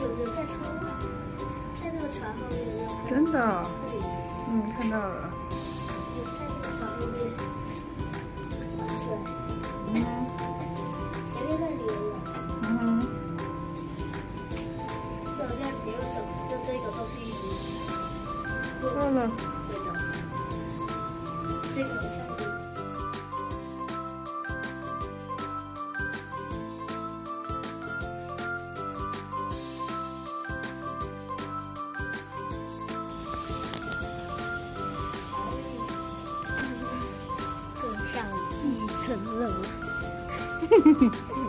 人在冲浪，在那个船后面有。 真的？看到了。 有在那个船后面玩水。前面那里也有。这好像没有什么，就这个都是一直。 错了。 对的。这个好像。更上一层楼。